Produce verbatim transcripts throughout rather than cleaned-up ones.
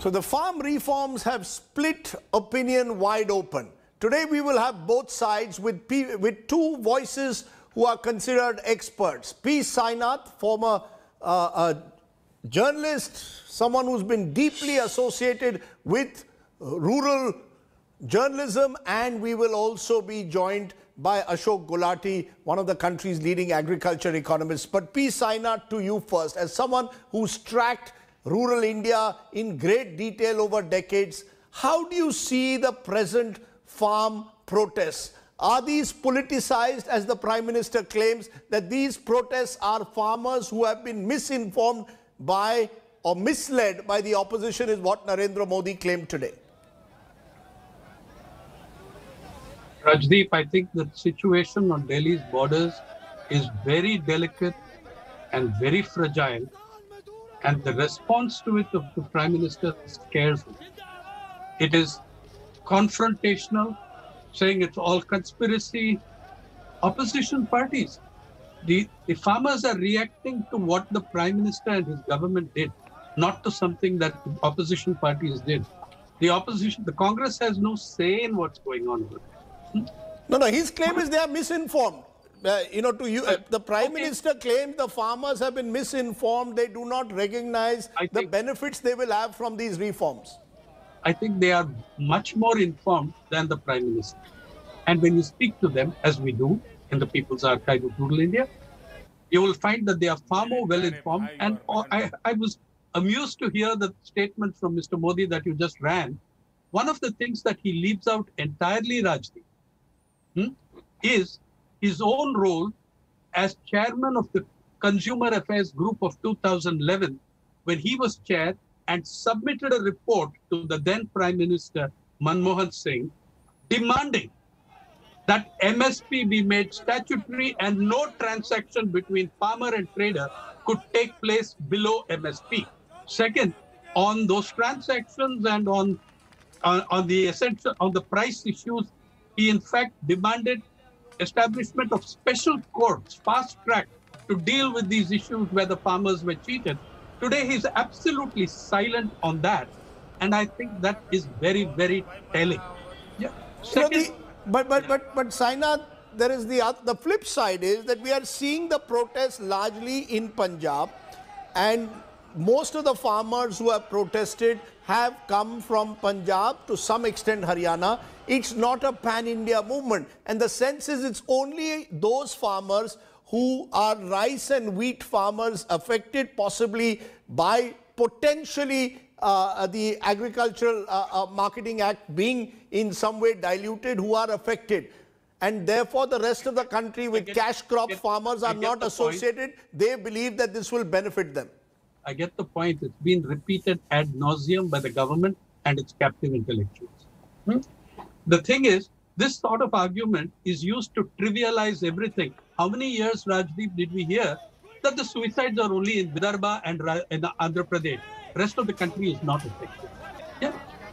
So the farm reforms have split opinion wide open. Today we will have both sides with, P with two voices who are considered experts. P. Sainath, former uh, uh, journalist, someone who's been deeply associated with rural journalism, and we will also be joined by Ashok Gulati, one of the country's leading agriculture economists. But P. Sainath, to you first, as someone who's tracked rural India in great detail over decades, how do you see the present farm protests? Are these politicized, as the Prime Minister claims that these protests are farmers who have been misinformed by or misled by the opposition, is what Narendra Modi claimed today? Rajdeep, I think the situation on Delhi's borders is very delicate and very fragile, and the response to it of the Prime Minister scares me. It is confrontational, saying it's all conspiracy. Opposition parties, the, the farmers are reacting to what the Prime Minister and his government did, not to something that the opposition parties did. The opposition, the Congress has no say in what's going on here. No, no, his claim is they are misinformed. Uh, you know, to you, uh, the Prime okay. Minister claims the farmers have been misinformed. They do not recognize I the think, benefits they will have from these reforms. I think they are much more informed than the Prime Minister. And when you speak to them, as we do in the People's Archive of Rural India, you will find that they are far more well informed. And I, I was amused to hear the statement from Mister Modi that you just ran. One of the things that he leaves out entirely, Rajdeep, hmm, is his own role as chairman of the Consumer Affairs Group of two thousand eleven, when he was chair and submitted a report to the then Prime Minister Manmohan Singh demanding that M S P be made statutory and no transaction between farmer and trader could take place below M S P. Second, on those transactions and on, on, on the essential, on the price issues, he in fact demanded establishment of special courts, fast track, to deal with these issues where the farmers were cheated. Today, he's absolutely silent on that. And I think that is very, very telling. Yeah. Second, You know, the, but, but, but, but, Sainath, there is the, the flip side is that we are seeing the protests largely in Punjab, and most of the farmers who have protested have come from Punjab, to some extent Haryana. It's not a pan-India movement. And the sense is it's only those farmers who are rice and wheat farmers affected possibly by potentially uh, the Agricultural uh, uh, Marketing Act being in some way diluted, who are affected. And therefore the rest of the country with get, cash crop get, farmers are not the associated. Point. They believe that this will benefit them. I get the point. It's been repeated ad nauseum by the government and its captive intellectuals. Hmm? The thing is, this sort of argument is used to trivialize everything. How many years, Rajdeep, did we hear that the suicides are only in Vidarbha and in Andhra Pradesh? The rest of the country is not affected. Yeah.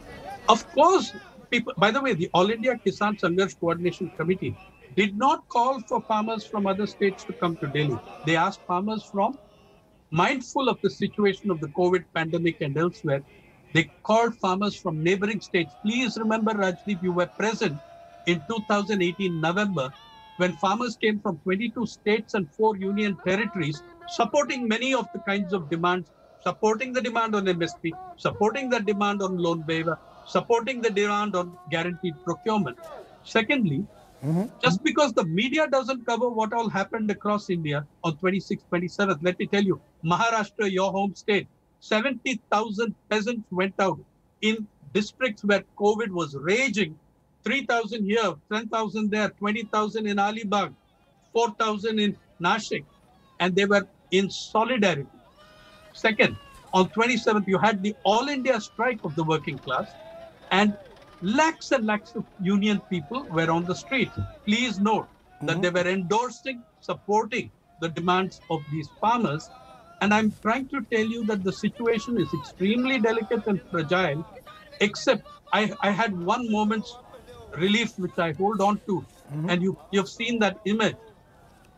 Of course, people, by the way, the All India Kisan Sangharsh Coordination Committee did not call for farmers from other states to come to Delhi. They asked farmers from, mindful of the situation of the COVID pandemic and elsewhere, they called farmers from neighboring states. Please remember, Rajdeep, you were present in two thousand eighteen November, when farmers came from twenty-two states and four union territories, supporting many of the kinds of demands, supporting the demand on M S P, supporting the demand on loan waiver, supporting the demand on guaranteed procurement. Secondly, mm-hmm. just because the media doesn't cover what all happened across India on twenty-sixth, twenty-seventh, let me tell you, Maharashtra, your home state, seventy thousand peasants went out in districts where COVID was raging. three thousand here, ten thousand there, twenty thousand in Alibag, four thousand in Nashik, and they were in solidarity. Second, on twenty-seventh, you had the All India strike of the working class, and lakhs and lakhs of union people were on the street. Please note mm-hmm. that they were endorsing, supporting the demands of these farmers. And I'm trying to tell you that the situation is extremely delicate and fragile, except I, I had one moment's relief which I hold on to. Mm-hmm. And you, you've seen that image.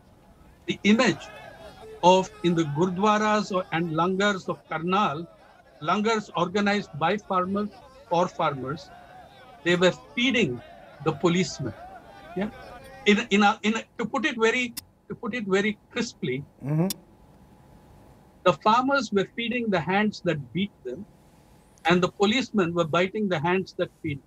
The image of in the Gurdwaras or, and Langars of Karnal, langars organized by farmers for farmers. They were feeding the policemen. Yeah, in in a, in a, to put it very to put it very crisply, Mm-hmm. the farmers were feeding the hands that beat them, and the policemen were biting the hands that feed.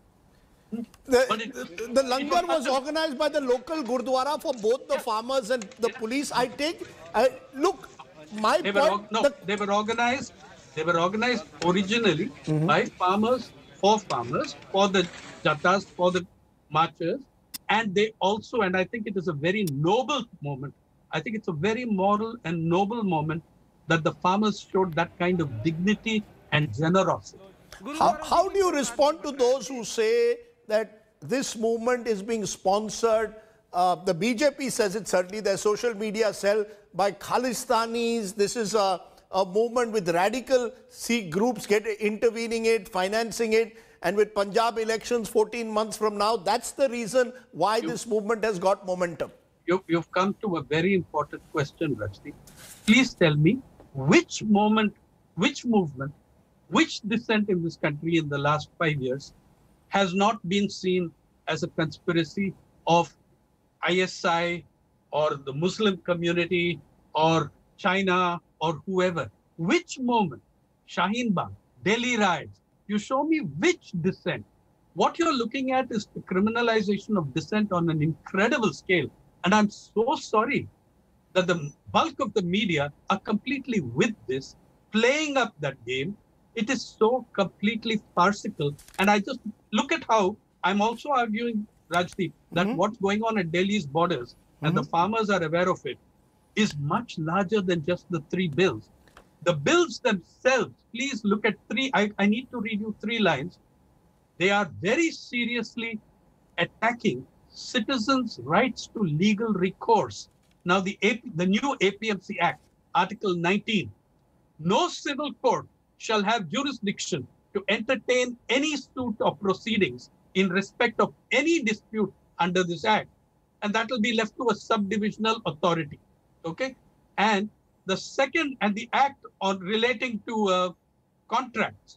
The, But it- the, the langar it was was- organized by the local Gurdwara for both the farmers and the police. I take, I, look, my They were point, org- no, the- they were organized. They were organized originally Mm-hmm. by farmers for farmers, for the jatas, for the marchers, and they also. And I think it is a very noble moment. I think it's a very moral and noble moment that the farmers showed that kind of dignity and generosity. how, how do you respond to those who say that this movement is being sponsored? Uh, the B J P says it, certainly their social media cell, by Khalistanis. This is a, a movement with radical Sikh groups get intervening it, financing it. And with Punjab elections fourteen months from now, that's the reason why this movement has got momentum. You, you've come to a very important question, Rajdeep. Please tell me which moment, which movement, which dissent in this country in the last five years has not been seen as a conspiracy of I S I or the Muslim community or China or whoever. Which moment? Shaheen Bagh, Delhi riots. You show me which dissent. What you're looking at is the criminalization of dissent on an incredible scale. And I'm so sorry that the bulk of the media are completely with this, playing up that game. It is so completely farcical. And I just look at how I'm also arguing, Rajdeep, that Mhm. what's going on at Delhi's borders, and the farmers are aware of it, is much larger than just the three bills. The bills themselves, please look at three. I, I need to read you three lines. They are very seriously attacking citizens' rights to legal recourse. Now, the, A P, the new A P M C Act, Article nineteen, no civil court shall have jurisdiction to entertain any suit or proceedings in respect of any dispute under this Act. And that will be left to a subdivisional authority. Okay? And the second, and the Act on relating to uh, contracts,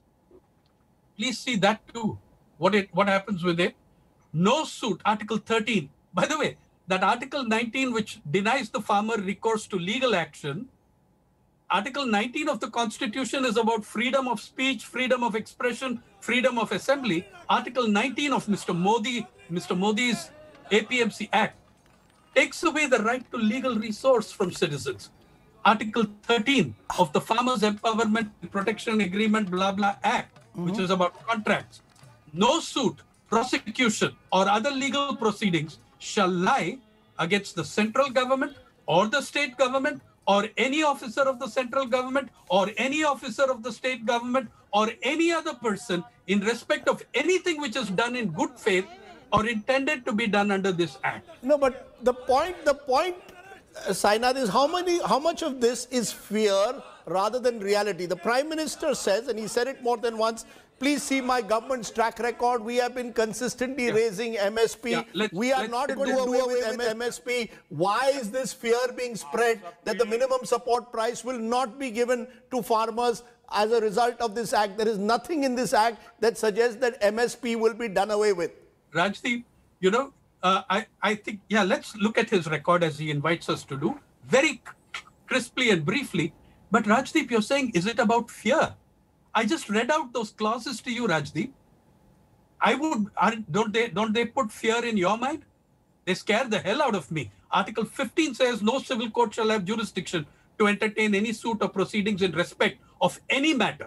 please see that too. What it what happens with it? No suit, Article thirteen. By the way, that Article nineteen, which denies the farmer recourse to legal action, Article nineteen of the Constitution is about freedom of speech, freedom of expression, freedom of assembly. Article nineteen of Mister Modi, Mister Modi's A P M C Act takes away the right to legal resource from citizens. Article thirteen of the Farmers Empowerment and Protection Agreement, blah, blah, Act, mm-hmm. which is about contracts. No suit, prosecution, or other legal proceedings shall lie against the central government or the state government or any officer of the central government or any officer of the state government or any other person in respect of anything which is done in good faith or intended to be done under this Act. No, but the point, the point, uh, Sainath, is how many, how much of this is fear rather than reality? The Prime Minister says, and he said it more than once, please see my government's track record. We have been consistently yeah. raising M S P. Yeah, let's, we are let's not going to do away with M S P. Why is this fear being spread that the minimum support price will not be given to farmers as a result of this Act? There is nothing in this Act that suggests that M S P will be done away with. Rajdeep, you know, uh, I, I think, yeah, let's look at his record as he invites us to do, very crisply and briefly. But Rajdeep, you're saying, is it about fear? I just read out those clauses to you, Rajdeep. I would, are, don't they, don't they put fear in your mind? They scare the hell out of me. Article fifteen says no civil court shall have jurisdiction to entertain any suit or proceedings in respect of any matter.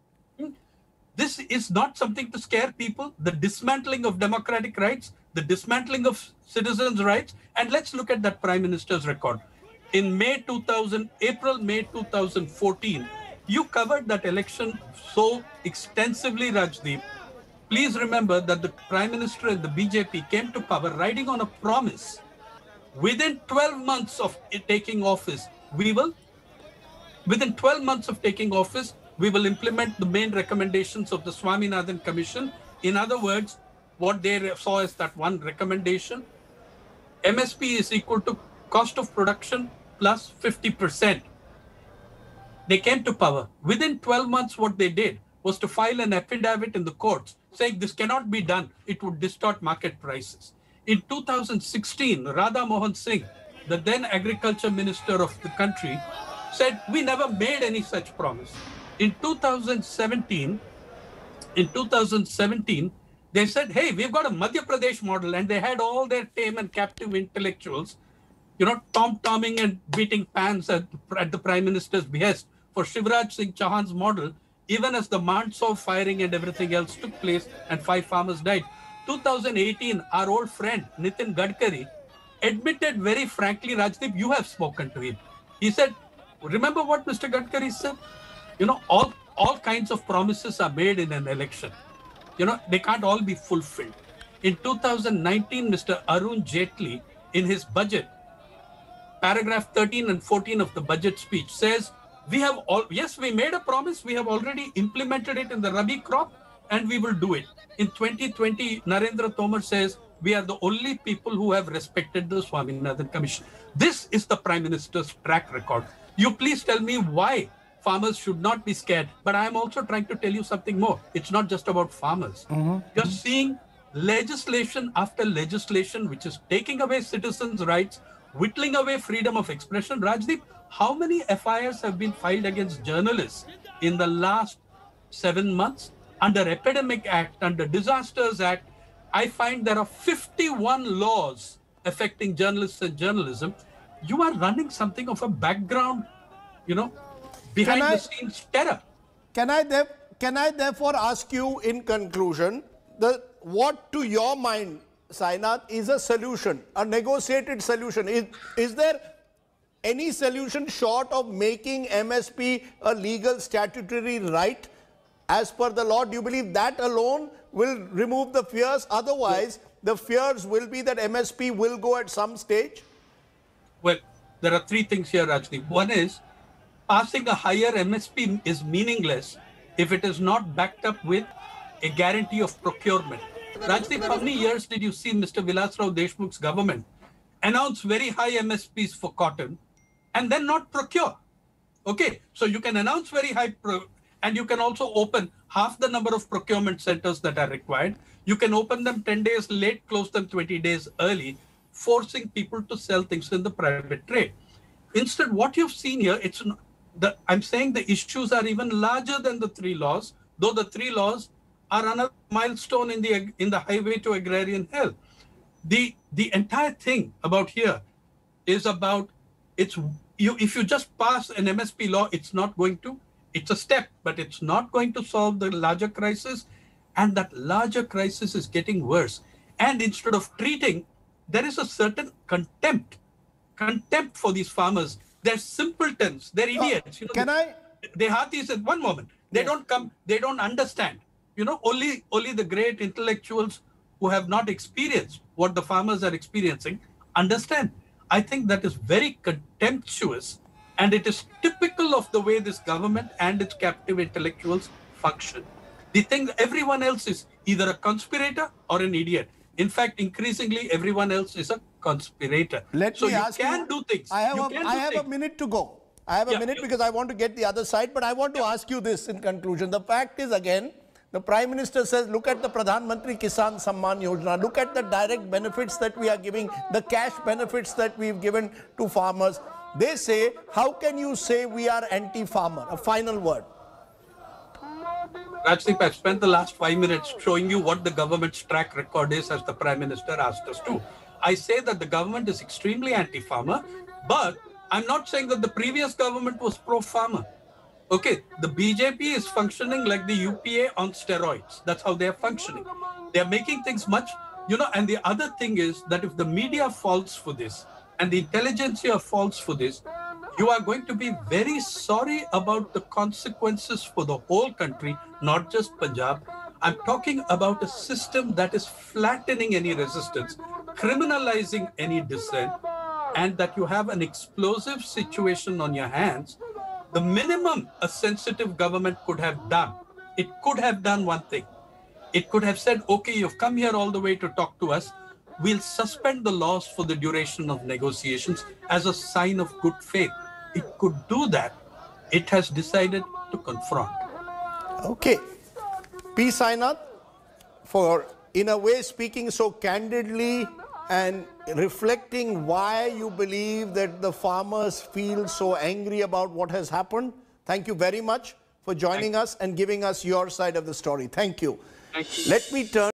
This is not something to scare people. The dismantling of democratic rights, the dismantling of citizens' rights. And let's look at that Prime Minister's record. In May two thousand, April, May two thousand fourteen, you covered that election so extensively, Rajdeep. Please remember that the Prime Minister and the B J P came to power riding on a promise. Within twelve months of it taking office, we will, within twelve months of taking office, we will implement the main recommendations of the Swaminathan Commission. In other words, what they saw as that one recommendation, M S P is equal to cost of production plus fifty percent. They came to power. Within twelve months, what they did was to file an affidavit in the courts saying this cannot be done. It would distort market prices. In two thousand sixteen, Radha Mohan Singh, the then agriculture minister of the country, said we never made any such promise. In two thousand seventeen, in two thousand seventeen, they said, hey, we've got a Madhya Pradesh model, and they had all their tame and captive intellectuals, you know, tom-tomming and beating pans at, at the Prime Minister's behest for Shivraj Singh Chauhan's model, even as the Mandsaur firing and everything else took place and five farmers died. two thousand eighteen, our old friend Nitin Gadkari admitted very frankly, Rajdeep, you have spoken to him. He said, remember what Mister Gadkari said? You know, all, all kinds of promises are made in an election. You know, they can't all be fulfilled. In two thousand nineteen, Mister Arun Jaitley, in his budget, paragraph thirteen and fourteen of the budget speech says, we have all, yes, we made a promise. We have already implemented it in the Rabi crop, and we will do it. In twenty twenty, Narendra Tomar says, we are the only people who have respected the Swaminathan Commission. This is the Prime Minister's track record. You please tell me why farmers should not be scared. But I am also trying to tell you something more. It's not just about farmers. Mm-hmm. You're seeing legislation after legislation which is taking away citizens' rights, whittling away freedom of expression. Rajdeep, how many F I Rs have been filed against journalists in the last seven months? Under Epidemic Act, under Disasters Act, I find there are fifty-one laws affecting journalists and journalism. You are running something of a background, you know, behind I, the scenes terror. Can I, can I therefore ask you in conclusion, the, what to your mind, Sainath, is a solution, a negotiated solution? Is, is there any solution short of making M S P a legal statutory right as per the law? Do you believe that alone will remove the fears? Otherwise, the fears will be that M S P will go at some stage? Well, there are three things here, Rajdeep. One is, passing a higher M S P is meaningless if it is not backed up with a guarantee of procurement. Rajdeep, how many years did you see Mister Vilasrao Deshmukh's government announce very high M S Ps for cotton and then not procure? Okay, so you can announce very high pro and you can also open half the number of procurement centers that are required. You can open them ten days late, close them twenty days early, forcing people to sell things in the private trade. Instead, what you've seen here, it's the, I'm saying the issues are even larger than the three laws, though the three laws are another milestone in the in the highway to agrarian health. The the entire thing about here is about it's you if you just pass an M S P law, it's not going to, it's a step, but it's not going to solve the larger crisis, and that larger crisis is getting worse. And instead of treating, there is a certain contempt, contempt for these farmers. They're simpletons, they're idiots. You know, Can they, I? They Hathis at one moment. They yes. don't come, they don't understand. You know, only, only the great intellectuals who have not experienced what the farmers are experiencing understand. I think that is very contemptuous, and it is typical of the way this government and its captive intellectuals function. They think everyone else is either a conspirator or an idiot. In fact, increasingly, everyone else is a conspirator. Let so me you ask can you, do things. I have, you a, can I do have things. a minute to go. I have a yeah, minute yeah. because I want to get the other side, but I want to yeah. ask you this in conclusion. The fact is, again, the Prime Minister says, look at the Pradhan Mantri Kisan Samman Yojana, look at the direct benefits that we are giving, the cash benefits that we've given to farmers. They say, how can you say we are anti-farmer? A final word. Rajdeep, I've spent the last five minutes showing you what the government's track record is, as the Prime Minister asked us to. I say that the government is extremely anti-farmer, but I'm not saying that the previous government was pro-farmer. Okay, the B J P is functioning like the U P A on steroids. That's how they're functioning. They're making things much, you know, and the other thing is that if the media falls for this and the intelligentsia falls for this, you are going to be very sorry about the consequences for the whole country, not just Punjab. I'm talking about a system that is flattening any resistance, criminalizing any dissent, and that you have an explosive situation on your hands. The minimum a sensitive government could have done, it could have done one thing. It could have said, okay, you've come here all the way to talk to us. We'll suspend the laws for the duration of negotiations as a sign of good faith. It could do that. it has decided to confront. Okay. P. Sainath, for in a way speaking so candidly and reflecting why you believe that the farmers feel so angry about what has happened. Thank you very much for joining us and giving us your side of the story. Thank you. Thank you. Let me turn